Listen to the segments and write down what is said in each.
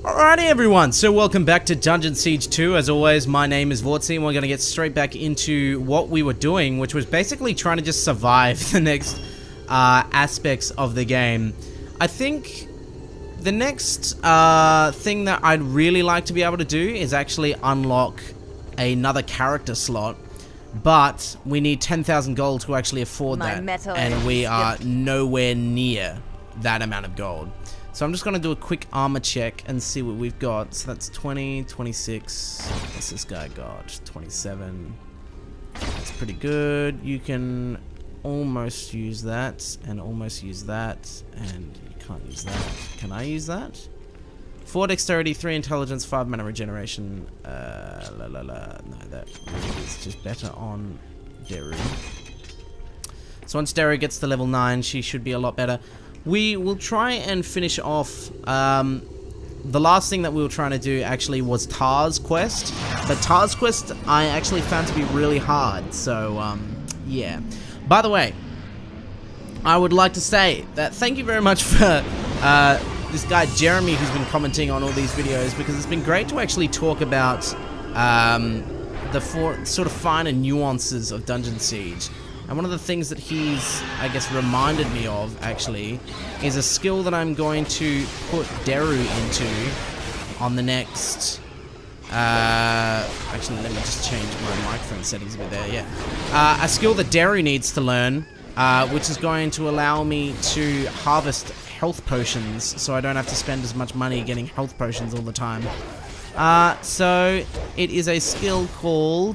Alrighty everyone, so welcome back to Dungeon Siege 2. As always, my name is Voortsy and we're going to get straight back into what we were doing, which was basically trying to just survive the next aspects of the game. I think the next thing that I'd really like to be able to do is actually unlock another character slot, but we need 10,000 gold to actually afford that, and we are nowhere near that amount of gold. So I'm just going to do a quick armor check and see what we've got. So that's 20, 26. What's this guy got? 27. That's pretty good. You can almost use that and almost use that. And you can't use that. Can I use that? 4 dexterity, 3 intelligence, 5 mana regeneration. No, that is just better on Deru. So once Deru gets to level 9, she should be a lot better. We will try and finish off, the last thing that we were trying to do actually was Tar's quest, but Tar's quest I actually found to be really hard, so, yeah. By the way, I would like to say that thank you very much for, this guy Jeremy who's been commenting on all these videos, because it's been great to actually talk about, the sort of finer nuances of Dungeon Siege. And one of the things that he's, I guess, reminded me of, actually, is a skill that I'm going to put Deru into on the next... actually, let me just change my microphone settings a bit there, yeah. A skill that Deru needs to learn, which is going to allow me to harvest health potions, so I don't have to spend as much money getting health potions all the time. So, it is a skill called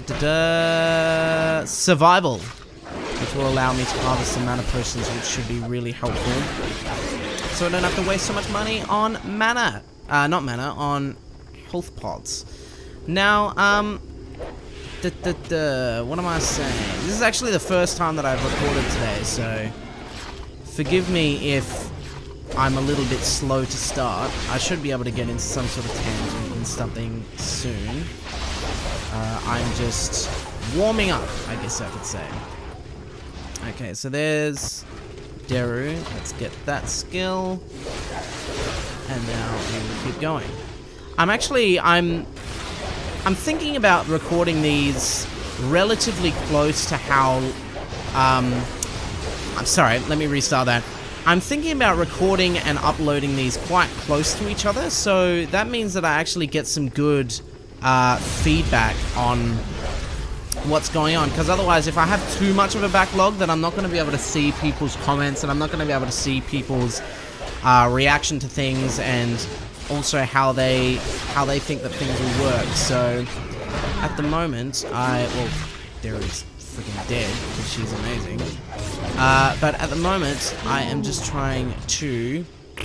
Survival, which will allow me to harvest the mana potions, which should be really helpful. So I don't have to waste so much money on mana. Not mana, on health pots. Now, what am I saying? This is actually the first time that I've recorded today, so forgive me if I'm a little bit slow to start. I should be able to get into some sort of tangent and something soon. I'm just warming up, I guess I could say. Okay, so there's Deru. Let's get that skill. And now we will keep going. I'm thinking about recording these relatively close to how... I'm sorry, let me restart that. I'm thinking about recording and uploading these quite close to each other, so that means that I actually get some good feedback on what's going on, because otherwise if I have too much of a backlog, then I'm not going to be able to see people's comments, and I'm not going to be able to see people's reaction to things, and also how they think that things will work. So at the moment, well, there is freaking dead because she's amazing, but at the moment I am just trying to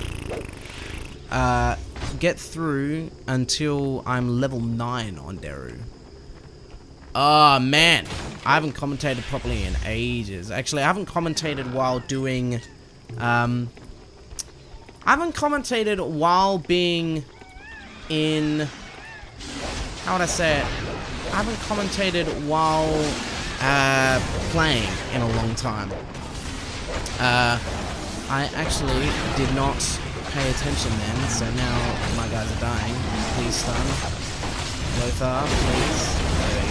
get through until I'm level 9 on Deru. Oh man, I haven't commentated properly in ages. Actually, I haven't commentated while doing I haven't commentated while being in, how would I say it? I haven't commentated while playing in a long time. I actually did not pay attention then, so now my guys are dying. Please stun. Lothar, please. There we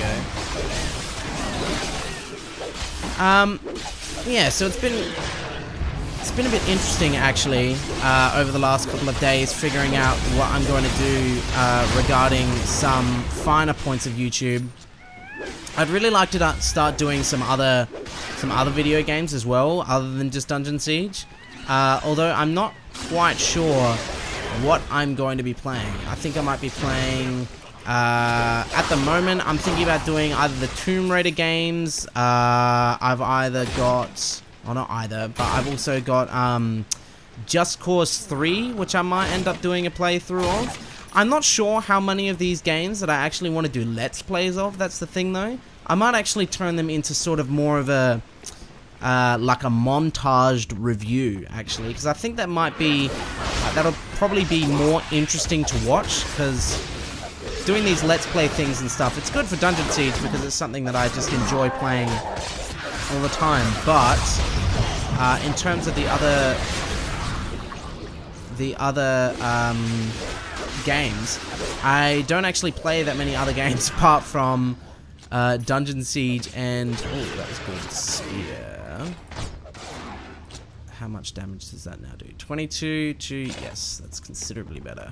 go. Yeah, so it's been a bit interesting actually over the last couple of days, figuring out what I'm going to do regarding some finer points of YouTube. I'd really like to start doing some other video games as well, other than just Dungeon Siege. Although I'm not quite sure what I'm going to be playing. I think I might be playing... at the moment, I'm thinking about doing either the Tomb Raider games. I've either got... Well, not either, but I've also got Just Cause 3, which I might end up doing a playthrough of. I'm not sure how many of these games that I actually want to do Let's Plays of. That's the thing, though. I might actually turn them into sort of more of a... like a montaged review, actually, because I think that might be... that'll probably be more interesting to watch, because... doing these Let's Play things and stuff, it's good for Dungeon Siege because it's something that I just enjoy playing all the time, but in terms of the other games. I don't actually play that many other games apart from Dungeon Siege and... Oh, that was good. Spear. How much damage does that now do? 22 to... Yes, that's considerably better.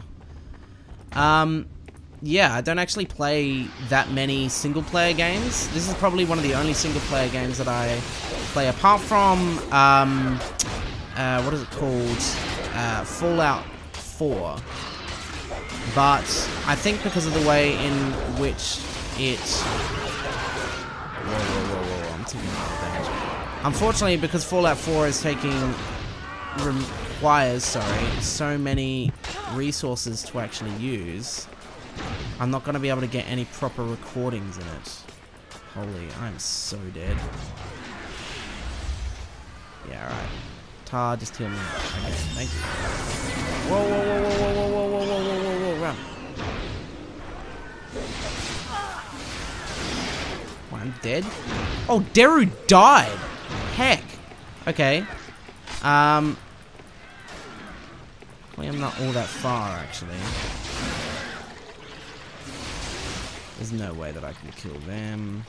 Yeah, I don't actually play that many single-player games. This is probably one of the only single-player games that I play, apart from, what is it called? Fallout 4. But I think because of the way in which it... Whoa, I'm taking a lot of damage. Unfortunately, because Fallout 4 is requires so many resources to actually use, I'm not going to be able to get any proper recordings in it. Holy, I'm so dead. Yeah, alright. Tar, just heal me. Okay, thank you. Whoa, run. What, I'm dead? Oh, Deru died! Heck! Okay. I'm not all that far, actually. There's no way that I can kill them.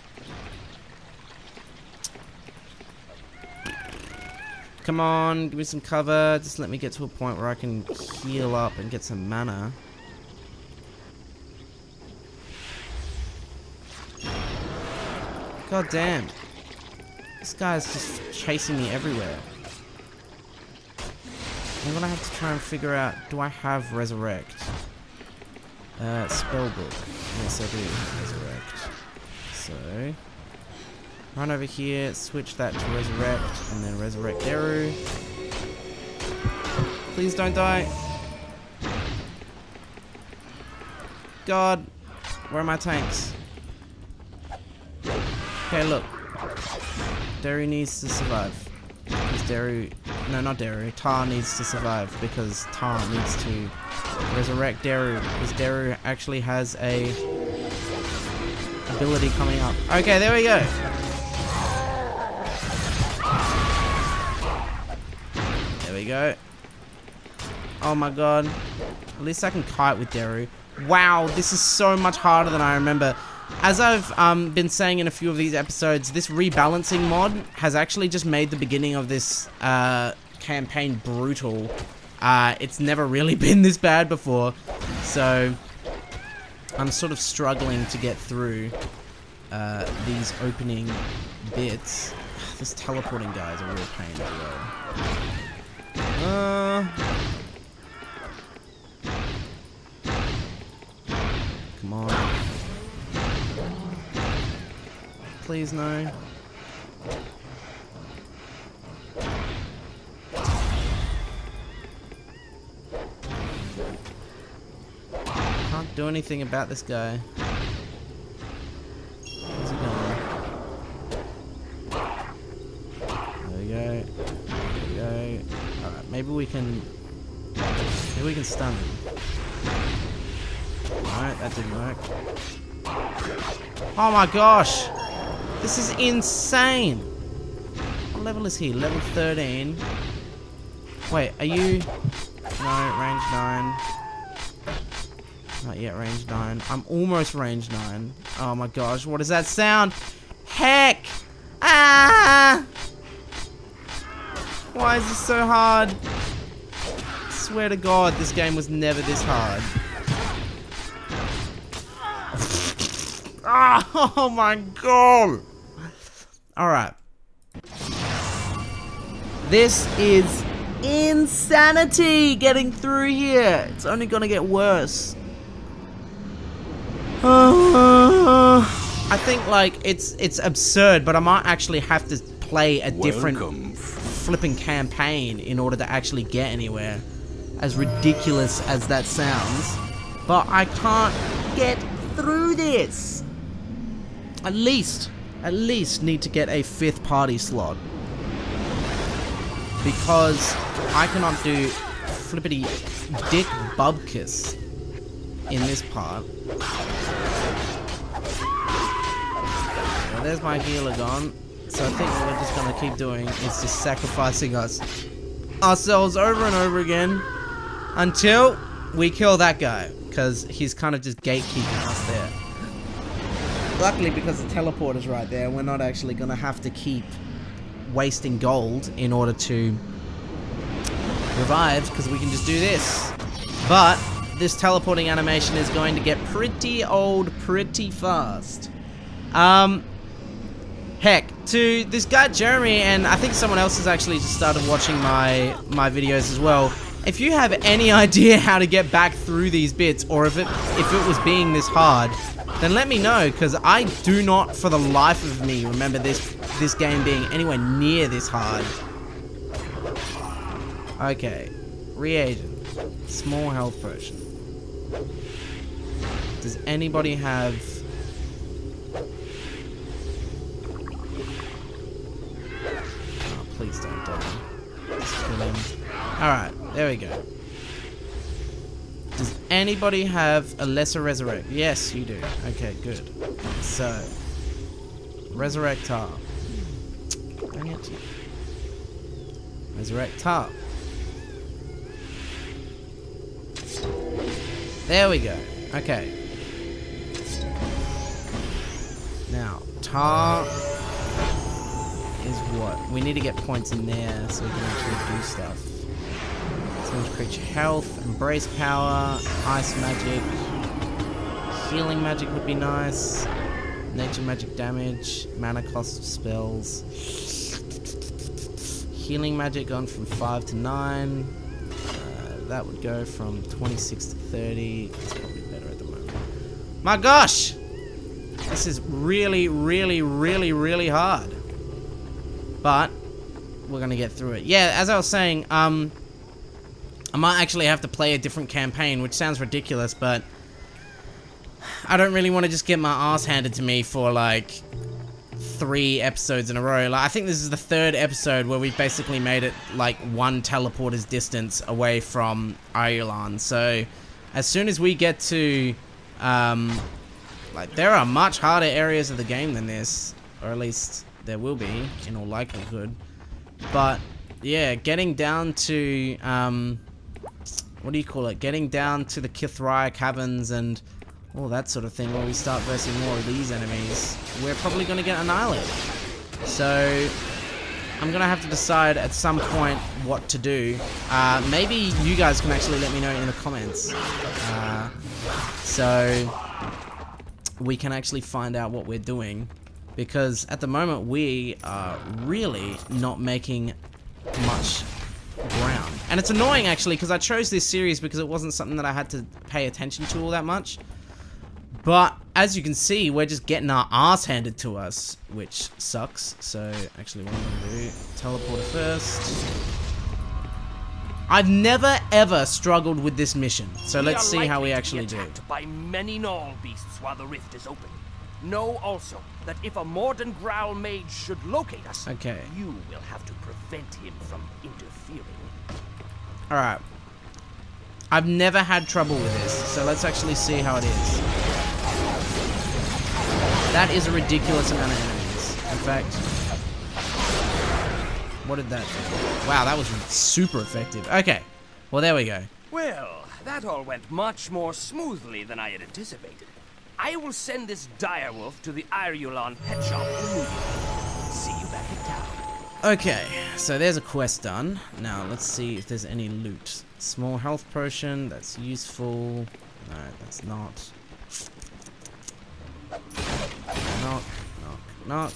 Come on, give me some cover. Just let me get to a point where I can heal up and get some mana. God damn. This guy's just chasing me everywhere. I'm gonna have to try and figure out, do I have Resurrect? Spellbook. Yes, I do have Resurrect. So, run over here, switch that to Resurrect, and then Resurrect Deru. Please don't die. God, where are my tanks? Okay, look. Deru needs to survive. Because Deru... No, not Deru. Tar needs to survive because Tar needs to resurrect Deru. Because Deru actually has a ability coming up. Okay, there we go. There we go. Oh my god. At least I can kite with Deru. Wow, this is so much harder than I remember. As I've been saying in a few of these episodes, this rebalancing mod has actually just made the beginning of this campaign brutal. It's never really been this bad before, so I'm sort of struggling to get through these opening bits. This teleporting guy is a real pain as well. Come on. Please, no. Can't do anything about this guy. Where's he going? There we go. There we go. Alright, maybe we can stun him. Alright, that didn't work. Oh my gosh! This is insane! What level is he? Level 13. Wait, are you... No, range 9. Not yet range 9. I'm almost range 9. Oh my gosh, what does that sound? Heck! Ah! Why is this so hard? I swear to God, this game was never this hard. Oh my god! Alright. This is insanity getting through here. It's only gonna get worse. I think like it's absurd, but I might actually have to play a different flipping campaign in order to actually get anywhere. As ridiculous as that sounds. But I can't get through this. At least need to get a 5th party slot. Because I cannot do flippity dick bubkiss in this part. Well, there's my healer gone. So I think what we're just gonna keep doing is just sacrificing ourselves over and over again until we kill that guy, because he's kind of just gatekeeping us there. Luckily, because the teleporter's right there, we're not actually going to have to keep wasting gold in order to revive, because we can just do this. But this teleporting animation is going to get pretty old pretty fast. Heck, to this guy Jeremy, and I think someone else has actually just started watching my videos as well. If you have any idea how to get back through these bits, or if it was being this hard, then let me know, because I do not for the life of me remember this game being anywhere near this hard. Okay, reagent, small health potion. Does anybody have... Oh, please don't die. Just kill him. Alright, there we go. Does anybody have a lesser resurrect? Yes, you do. Okay, good. So, resurrect tar. Dang it. Resurrect tar. There we go. Okay. Now, tar is what? We need to get points in there so we can actually do stuff. Damage creature health, embrace power, ice magic, healing magic would be nice, nature magic damage, mana cost of spells, healing magic gone from 5 to 9, that would go from 26 to 30, it's probably better at the moment. My gosh! This is really, really, really, really hard. But, we're gonna get through it. Yeah, as I was saying, I might actually have to play a different campaign, which sounds ridiculous, but I don't really want to just get my ass handed to me for, like, 3 episodes in a row. Like, I think this is the 3rd episode where we've basically made it, like, 1 teleporter's distance away from Irulan. So, as soon as we get to, like, there are much harder areas of the game than this, or at least there will be, in all likelihood. But, yeah, getting down to, what do you call it? Getting down to the Kithria Caverns and all that sort of thing, where we start versing more of these enemies, we're probably going to get annihilated. So, I'm going to have to decide at some point what to do. Maybe you guys can actually let me know in the comments. So, we can actually find out what we're doing. Because at the moment, we are really not making much ground. And it's annoying actually, because I chose this series because it wasn't something that I had to pay attention to all that much. But as you can see, we're just getting our ass handed to us, which sucks. So actually what I'm gonna do, teleporter first. I've never ever struggled with this mission, so let's see how we actually do. By many Gnawl beasts while the rift is open. Know also that if a Morden Growl mage should locate us, okay, you will have to prevent him from interfering. Alright. I've never had trouble with this, so let's actually see how it is. That is a ridiculous amount of enemies. In fact, what did that do? Wow, that was super effective. Okay, well there we go. Well, that all went much more smoothly than I had anticipated. I will send this direwolf to the Irulan pet shop immediately. See you back in town. Okay, so there's a quest done. Now, let's see if there's any loot. Small health potion, that's useful. No, that's not. Knock, knock, knock.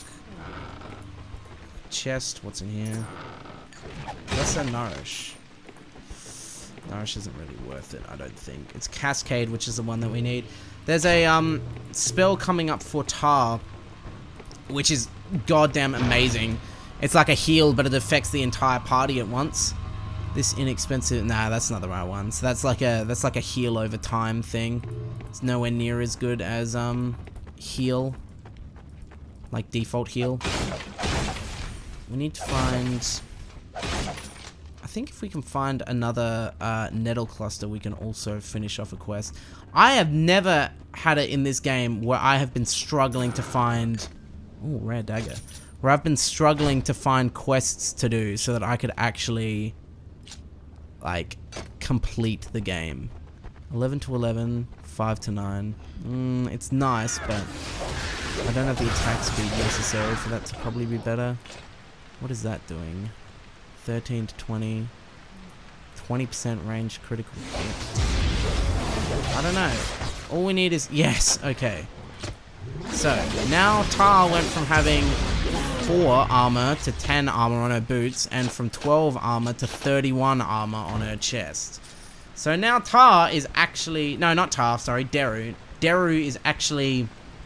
Chest, what's in here? Lesser Nourish. Nourish isn't really worth it, I don't think. It's Cascade, which is the one that we need. There's a spell coming up for Tar, which is goddamn amazing. It's like a heal, but it affects the entire party at once. This inexpensive, nah, that's not the right one. So that's like a heal over time thing. It's nowhere near as good as heal, like default heal. We need to find. I think if we can find another nettle cluster, we can also finish off a quest. I have never had it in this game where I have been struggling to find... Oh, rare dagger. Where I've been struggling to find quests to do so that I could actually, like, complete the game. 11 to 11, 5 to 9. It's nice, but I don't have the attack speed necessary for that to probably be better. What is that doing? 13 to 20. 20% range critical hit. I don't know. All we need is... Yes, okay. So, now Tar went from having 4 armor to 10 armor on her boots, and from 12 armor to 31 armor on her chest. So now Tar is actually... No, not Tar, sorry, Deru. Deru is actually...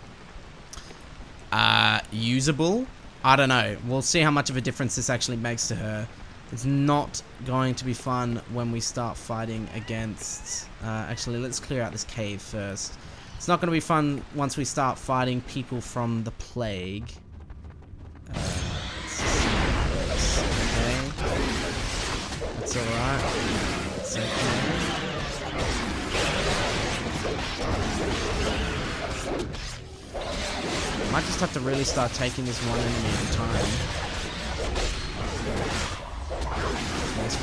usable? I don't know. We'll see how much of a difference this actually makes to her. It's not going to be fun when we start fighting against... actually, let's clear out this cave first. It's not going to be fun once we start fighting people from the plague. Let's see how it works. Okay. That's alright. That's okay. Might just have to really start taking this one enemy at a time. Nice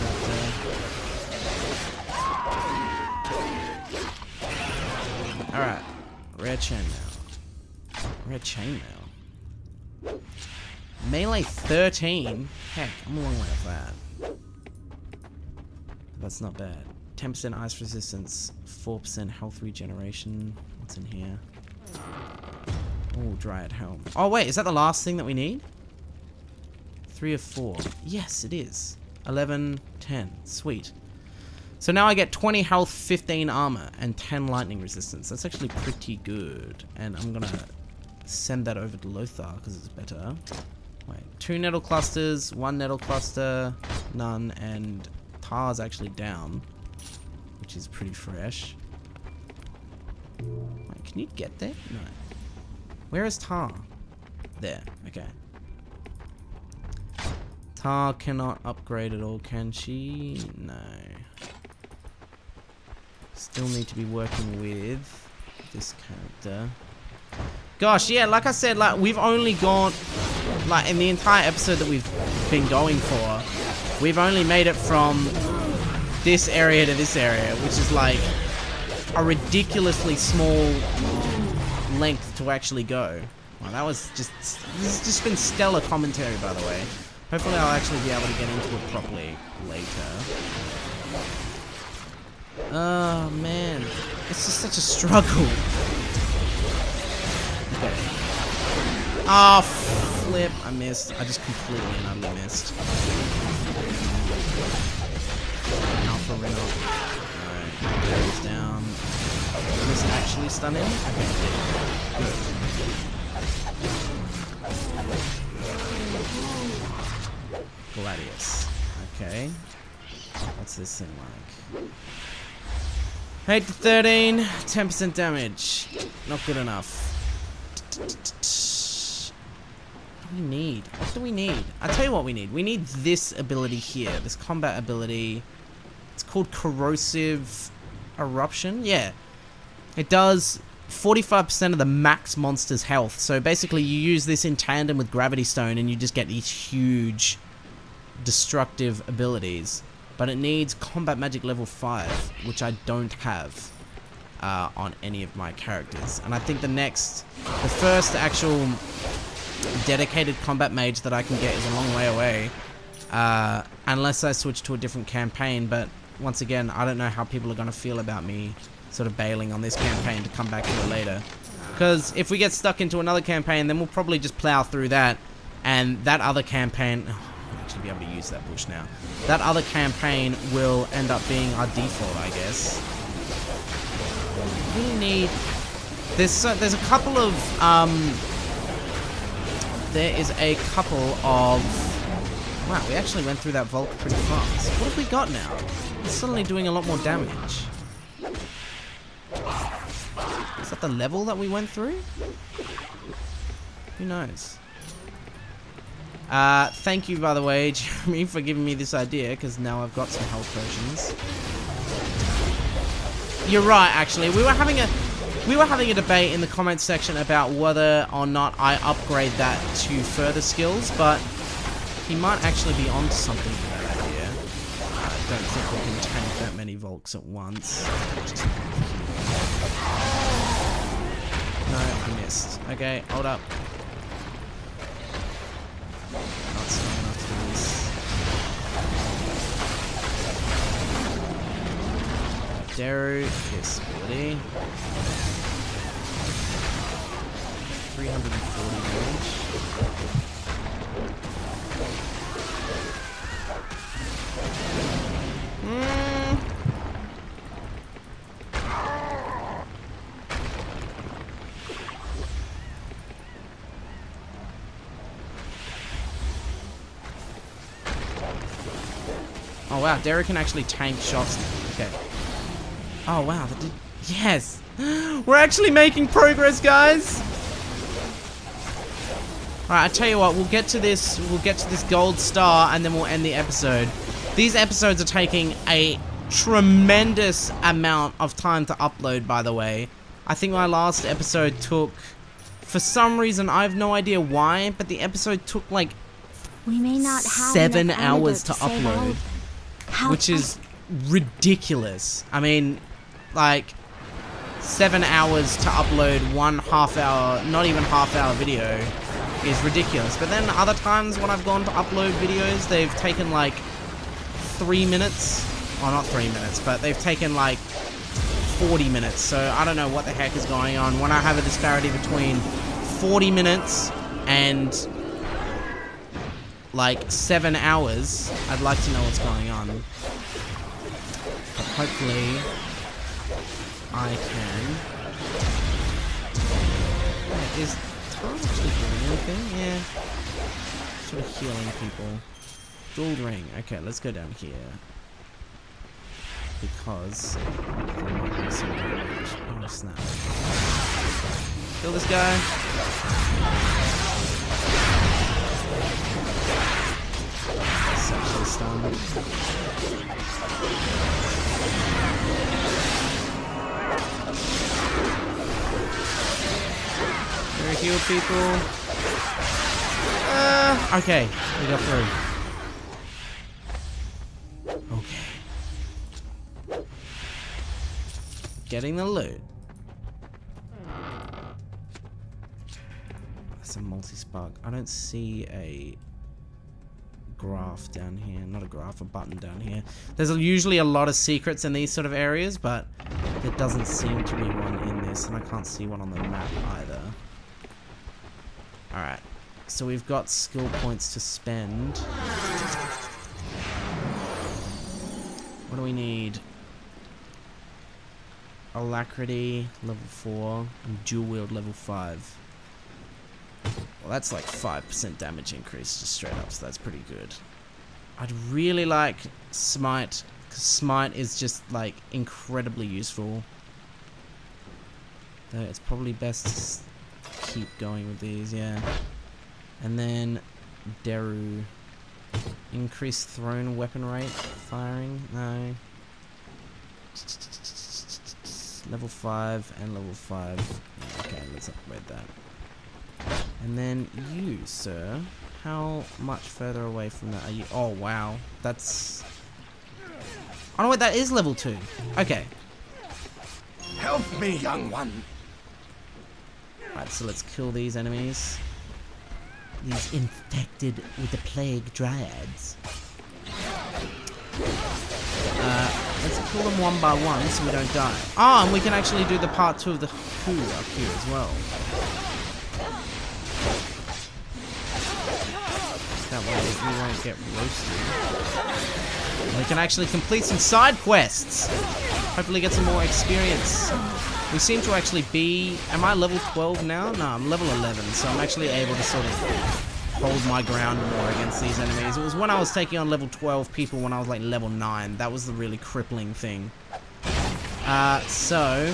right there. Alright. Rare chainmail. Rare chainmail. Melee 13? Heck, I'm a long way off that. That's not bad. 10% ice resistance, 4% health regeneration. What's in here? Oh, Dryad Helm. Oh, wait, is that the last thing that we need? 3 of 4. Yes, it is. 11, 10. Sweet. So now I get 20 health, 15 armor, and 10 lightning resistance. That's actually pretty good. And I'm gonna send that over to Lothar, because it's better. Wait, 2 nettle clusters, 1 nettle cluster, none, and Tar's actually down, which is pretty fresh. Wait, can you get there? No. Where is Tar? There, okay. Tar cannot upgrade at all, can she? No. Still need to be working with this character. Gosh, yeah, like I said, like we've only gone, like in the entire episode that we've been going for, we've only made it from this area to this area, which is like a ridiculously small length to actually go. Well, that was just, this has just been stellar commentary, by the way. Hopefully I'll actually be able to get into it properly later. Oh man, it's just such a struggle. Okay. Oh flip, I missed. I just completely and utterly missed. Alpha Reno. Alright, goes down. Did this actually stun him? Okay, good. Gladius. Okay. What's this thing like? 8 to 13, 10% damage. Not good enough. What do we need? What do we need? I'll tell you what we need. We need this ability here. This combat ability. It's called Corrosive Eruption. Yeah. It does 45% of the max monster's health. So basically you use this in tandem with Gravity Stone and you just get these huge destructive abilities. But it needs combat magic level 5, which I don't have on any of my characters. And I think the first actual dedicated combat mage that I can get is a long way away. Unless I switch to a different campaign. But once again, I don't know how people are going to feel about me sort of bailing on this campaign to come back to it later. Because if we get stuck into another campaign, then we'll probably just plow through that. And that other campaign... be able to use that bush now. That other campaign will end up being our default, I guess. We need... There's a couple of... There is a couple of... Wow, we actually went through that vault pretty fast. What have we got now? It's suddenly doing a lot more damage. Is that the level that we went through? Who knows? Thank you, by the way, Jeremy, for giving me this idea, because now I've got some health potions. You're right, actually. We were having a debate in the comments section about whether or not I upgrade that to further skills, but he might actually be onto something with that idea. I don't think we can tank that many Volks at once. No, I missed. Okay, hold up. Not strong enough to do this. Daru, yes, ability. 340 damage. Oh wow, Derek can actually tank shots. Okay. Oh wow, that did. Yes! We're actually making progress, guys! Alright, I tell you what, we'll get to this gold star and then we'll end the episode. These episodes are taking a tremendous amount of time to upload, by the way. I think my last episode took, for some reason, I have no idea why, but the episode took like we may not have 7 hours to upload. Which is ridiculous. I mean, like, 7 hours to upload one half-hour, not even half-hour video is ridiculous. But then other times when I've gone to upload videos, they've taken like 3 minutes. Well, not 3 minutes, but they've taken like 40 minutes. So I don't know what the heck is going on. When I have a disparity between 40 minutes and like 7 hours, I'd like to know what's going on. But hopefully I can. Is Tara actually doing anything? Yeah. Sort of healing people. Gold ring. Okay, let's go down here. Because there might be some damage. Oh snap. Kill this guy. Actually stunned. Very heal people. Okay, we got through. Okay. Getting the loot. That's a multi-spark. I don't see a graph down here. Not a graph, a button down here. There's usually a lot of secrets in these sort of areas, but there doesn't seem to be one in this, and I can't see one on the map either. Alright, so we've got skill points to spend. What do we need? Alacrity, level 4, and dual wield, level 5. Well, that's like 5% damage increase just straight up, so that's pretty good. I'd really like Smite, because Smite is just like incredibly useful. Though it's probably best to keep going with these, yeah. And then Deru. Increase thrown weapon rate firing? No. Level 5 and level 5. Okay, let's upgrade that. And then you, sir, how much further away from that are you? Oh, wow. That's... Oh, no, wait, that is level 2. Okay. Help me, young one. Right, so let's kill these enemies. These infected with the plague dryads. Let's kill them one by one so we don't die. Oh, and we can actually do the part 2 of the coup up here as well. That way we won't get roasted. And we can actually complete some side quests. Hopefully get some more experience. We seem to actually be... Am I level 12 now? No, I'm level 11, so I'm actually able to sort of hold my ground more against these enemies. It was when I was taking on level 12 people when I was like level 9. That was the really crippling thing. So...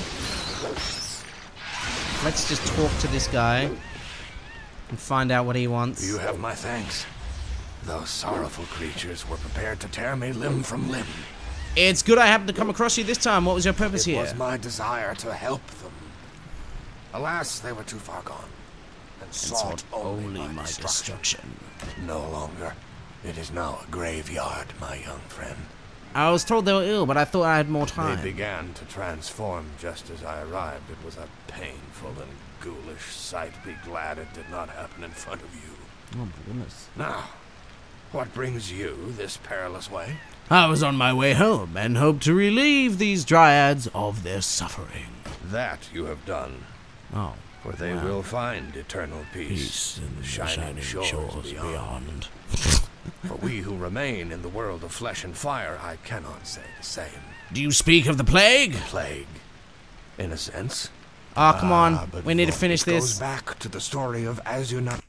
Let's just talk to this guy and find out what he wants. You have my thanks. Those sorrowful creatures were prepared to tear me limb from limb. It's good I happened to come across you this time. What was your purpose here? It was my desire to help them. Alas, they were too far gone. And sought only my destruction. No longer. It is now a graveyard, my young friend. I was told they were ill, but I thought I had more time. They began to transform just as I arrived. It was a painful and ghoulish sight. Be glad it did not happen in front of you. Oh, my goodness. Now, what brings you this perilous way? I was on my way home and hoped to relieve these dryads of their suffering. That you have done. Oh. For they will find eternal peace in the shining shores beyond. For we who remain in the world of flesh and fire, I cannot say the same. Do you speak of the plague? Plague, in a sense. Oh, come on. But We need to finish it this. goes back to the story of Azunai.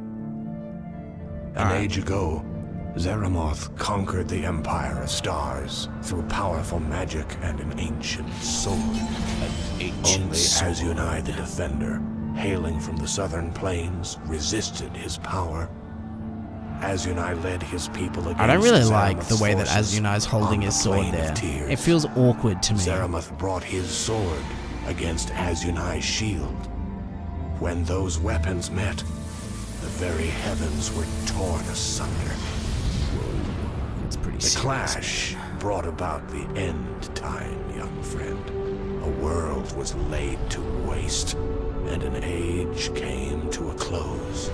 An age ago, Zeramoth conquered the Empire of Stars through powerful magic and an ancient sword. Only Azunai the Defender, hailing from the southern plains, resisted his power. Azunai led his people against I don't really Zeramoth's like the way that forces Azunai's holding on his the sword Plain of there. Tears. It feels awkward to me. Zeramoth brought his sword against Azunai's shield. When those weapons met, the very heavens were torn asunder. It's pretty The serious. clash brought about the end time, young friend. A world was laid to waste, and an age came to a close.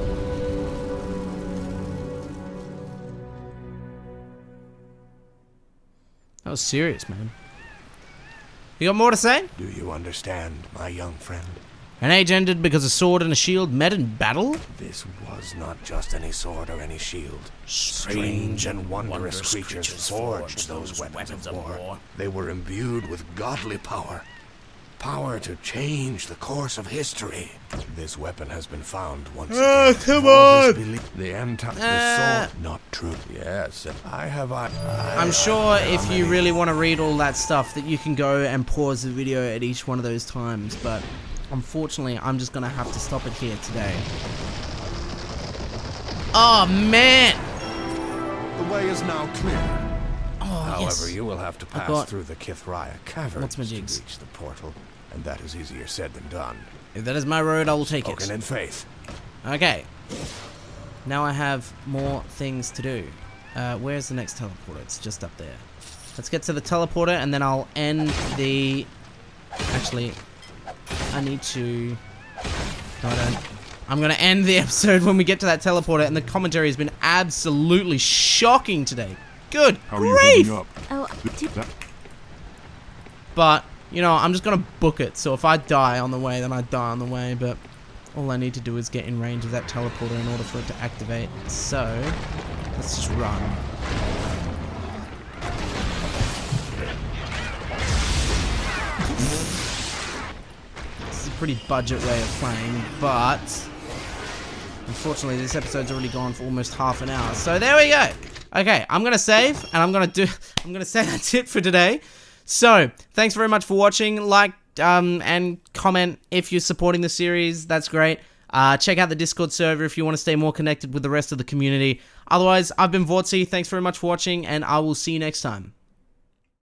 That was serious, man. You got more to say? Do you understand, my young friend? An age ended because a sword and a shield met in battle? This was not just any sword or any shield. Strange and wondrous creatures forged those weapons of war. They were imbued with godly power. Power to change the course of history. This weapon has been found once again. Come on! The sword, not true. Yes, I'm sure if you really want to read all that stuff that you can go and pause the video at each one of those times, but unfortunately I'm just gonna have to stop it here today. Oh man! The way is now clear. Oh, However, yes. you will have to I pass got- through the Kithraya Caverns What's my to jigs? reach the portal, and that is easier said than done. If that is my road, I will take Spoken it. in faith. Okay. Now I have more things to do. Where's the next teleporter? It's just up there. Let's get to the teleporter and then I'll end the... Actually, I need to... No, I don't. I'm going to end the episode when we get to that teleporter, and the commentary has been absolutely shocking today. Good grief! Oh, But, you know, I'm just going to book it. So if I die on the way, then I die on the way. But all I need to do is get in range of that teleporter in order for it to activate. So, let's just run. This is a pretty budget way of playing, but unfortunately this episode's already gone for almost half an hour. So there we go. Okay, I'm gonna save, and I'm gonna say that's it for today. So, thanks very much for watching. Like, and comment if you're supporting the series. That's great. Check out the Discord server if you want to stay more connected with the rest of the community. Otherwise, I've been Voortsy. Thanks very much for watching, and I will see you next time.